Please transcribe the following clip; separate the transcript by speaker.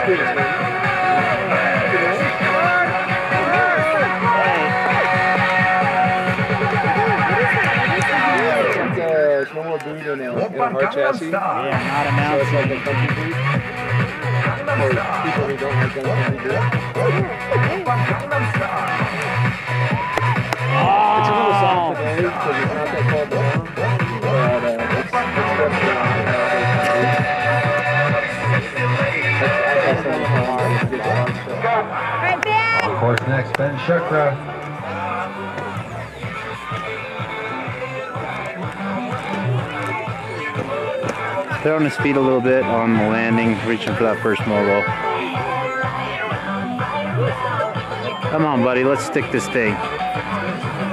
Speaker 1: Snowboard boot in a hard chassis.
Speaker 2: Yeah, not a mount.
Speaker 1: So it's like a comfy boot. For people who don't like going to do it. It's a little soft today because it's not that far down. But it's
Speaker 3: Right back!
Speaker 4: Of course, next, Ben Shukra.
Speaker 2: Throwing his feet a little bit on the landing, reaching for that first mogul. Come on, buddy, let's stick this thing.